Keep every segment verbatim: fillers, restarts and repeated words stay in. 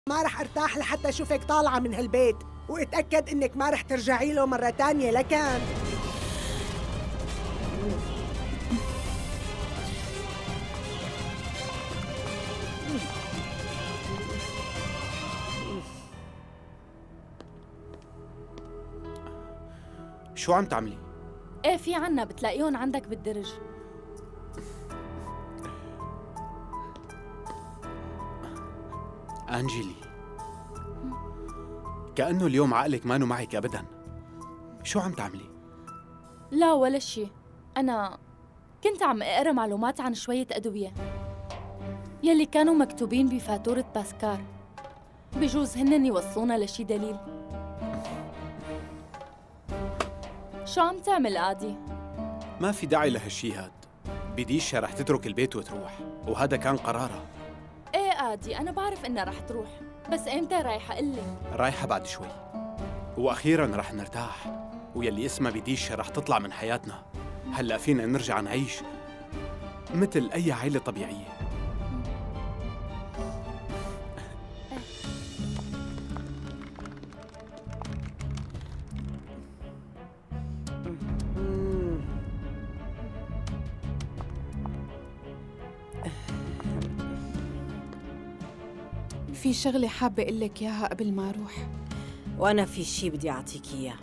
ما رح ارتاح لحتى اشوفك طالعة من هالبيت، واتأكد انك ما رح ترجعي له مرة تانية لكان. شو عم تعملي؟ ايه في عنا، بتلاقيهم عندك بالدرج. أنجيلي، كأنه اليوم عقلك مانو معك أبداً. شو عم تعملي؟ لا ولا شي، أنا كنت عم أقرأ معلومات عن شوية أدوية يلي كانوا مكتوبين بفاتورة باسكار، بجوز هنن يوصونا لشي دليل. شو عم تعمل قادي؟ ما في داعي لهالشي هاد. بديشة رح تترك البيت وتروح، وهذا كان قرارها. ايه قادي، أنا بعرف إنها رح تروح، بس إمتى رايحة قلي؟ رايحة بعد شوي، وأخيراً رح نرتاح، ويلي اسمها بديشة رح تطلع من حياتنا. هلأ فينا نرجع نعيش مثل أي عائلة طبيعية. في شغلة حابة أقول لك إياها قبل ما أروح. وأنا في شي بدي أعطيك إياه.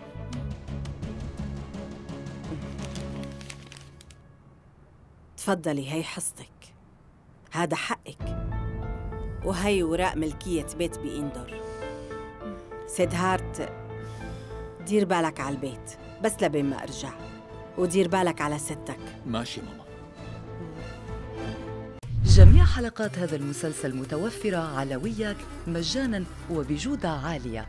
تفضلي، هي حصتك، هذا حقك، وهي وراء ملكية بيت بإندور. سيدهارت، دير بالك على البيت بس لبين ما أرجع، ودير بالك على ستك. ماشي ماما. جميع حلقات هذا المسلسل متوفرة على وياك مجاناً وبجودة عالية.